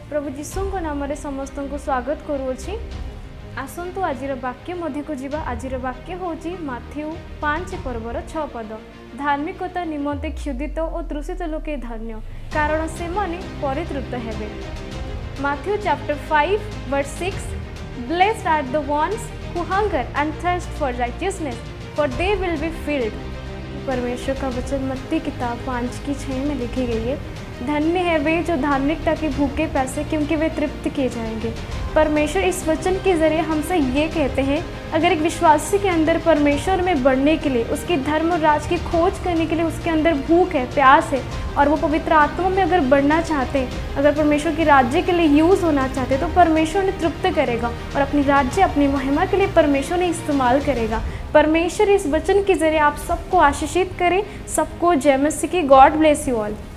प्रभु जीशु नाम रे समस्त को स्वागत करुँची। आसतु आज वाक्य मध्य को जीवा। आज वाक्य होची माथ्यू 5 पर्वर 6 पद। धार्मिकता निमंते क्षुदित और तृषित लोके धन्य, कारण से माने परितृप्त हेबे। Matthew chapter 5 verse 6, Blessed are the ones who hunger and thirst for righteousness, for they will be filled। परमेश्वर का वचन मत्ती किताब 5:6 में लिखी गई है, धन्य है वे जो धार्मिकता के भूखे प्यासे, क्योंकि वे तृप्त किए जाएंगे। परमेश्वर इस वचन के जरिए हमसे ये कहते हैं, अगर एक विश्वासी के अंदर परमेश्वर में बढ़ने के लिए, उसकी धर्म और राज की खोज करने के लिए उसके अंदर भूख है, प्यास है, और वो पवित्र आत्मा में अगर बढ़ना चाहते हैं, अगर परमेश्वर के राज्य के लिए यूज़ होना चाहते हैं, तो परमेश्वर ने तृप्त करेगा और अपनी राज्य, अपनी महिमा के लिए परमेश्वर ने इस्तेमाल करेगा। परमेश्वर इस वचन के जरिए आप सबको आशीषित करें। सबको जय मसीह की। God bless you all.